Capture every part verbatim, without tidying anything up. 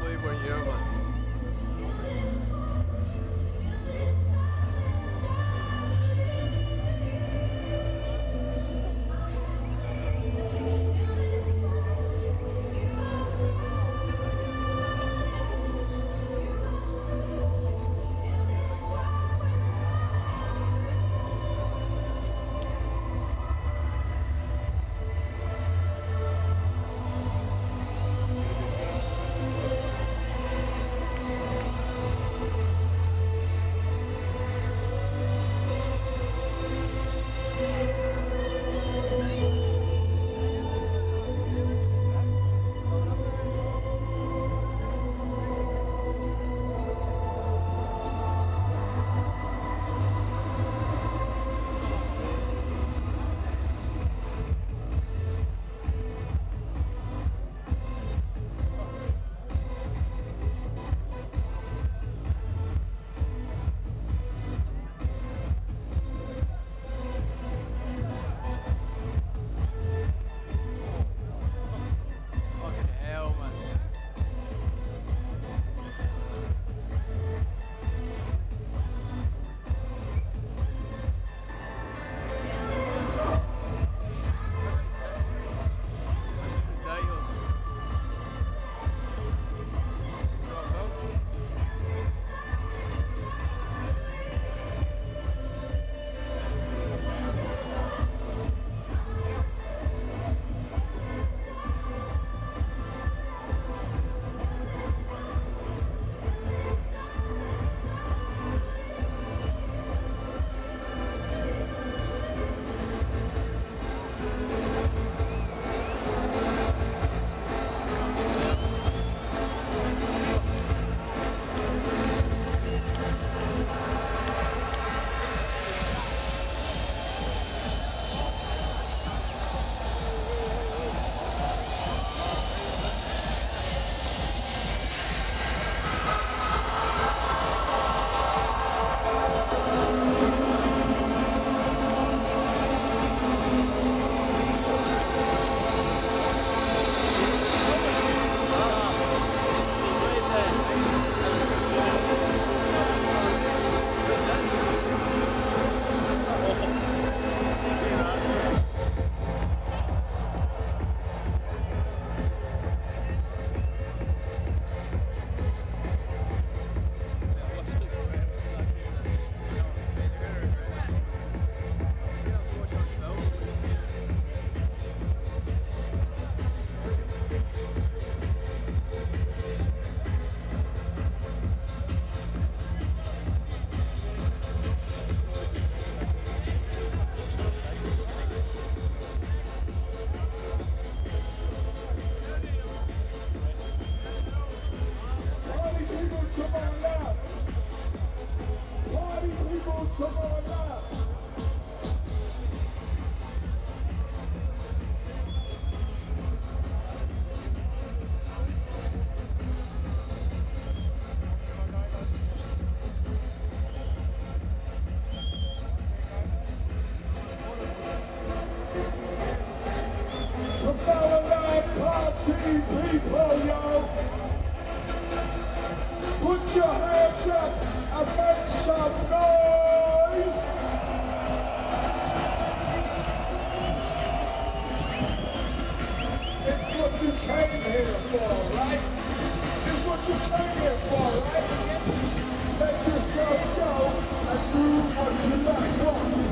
really one year, man. Fucking hell, man. Ridiculous. Drop out. Party people to my left. Party people to my left. Tomorrowland party people, yo. Put your hands up and make some noise. It's what you came here for, right? It's what you came here for, right? Let yourself go and do what you like. What?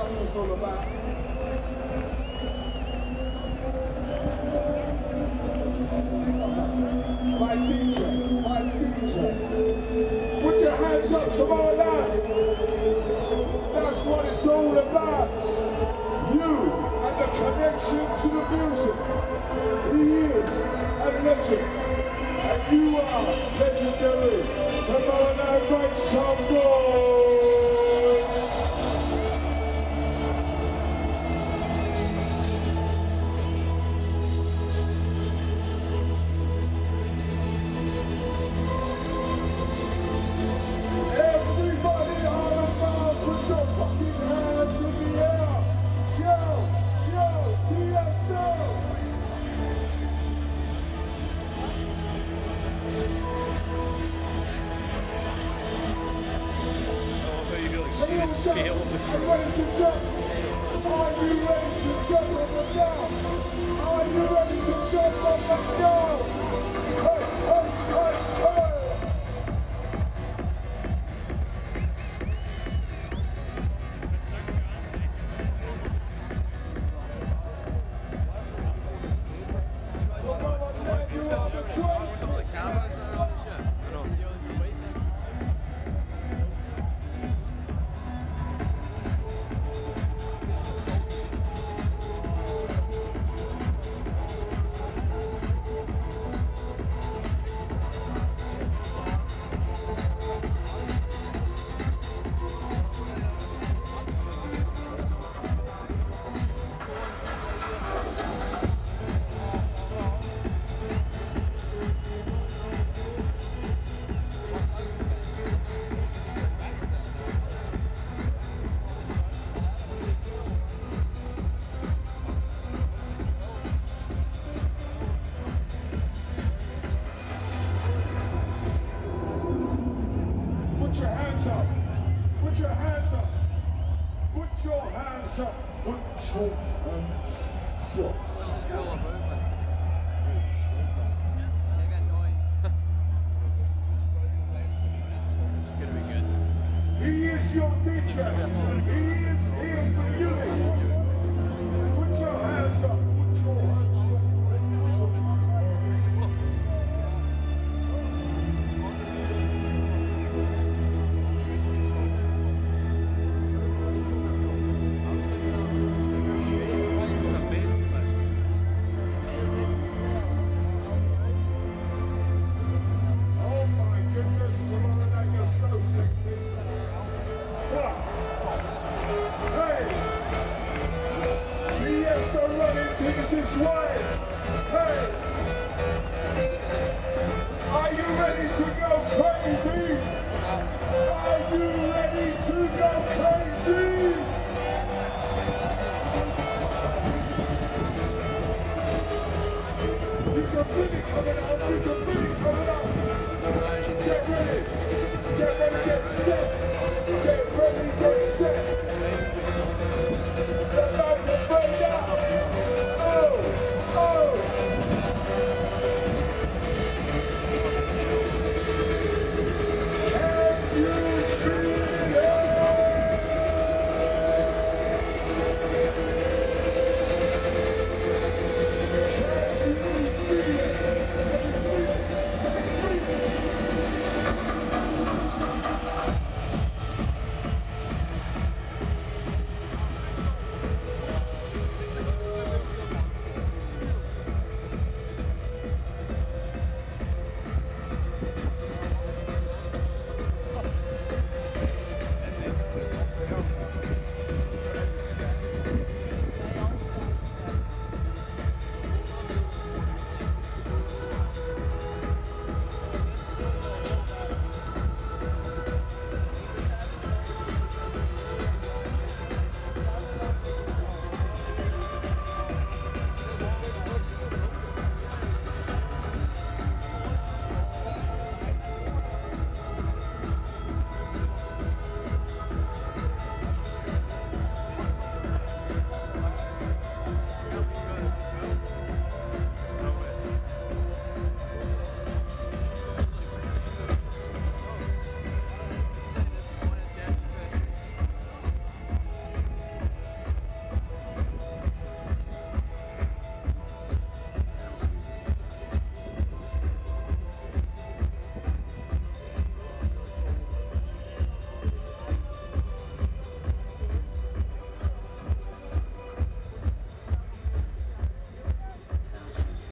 what it's all about. My D J, my D J. Put your hands up, Tomorrowland. That's what it's all about. You and the connection to the music. He is a legend. And you are legendary. Tomorrowland, make some noise. Everybody all around, put your fucking hands in the air. Yo, yo, Tiesto. Scale of the I'm ready to jump. Are you ready to jump on the ground? Are you ready to jump on the ground? Hey, hey, hey, hey. So come on, man, you are the greatest. Put your hands up. Put your hands up. Put your hands up. Put your hands up. What's the school of movement? This is gonna be good. He is your teacher. He is here for you. Put your hands up. Put your hands up. Oh my goodness, Tomorrowland, you're so sexy. Hey! Tiesto running things this way. Hey! Are you ready to go crazy? Are you ready to go crazy? You can feel it coming up. You can feel it coming up. Get ready. Get ready, get set. Get ready, get set. The lights are burned out.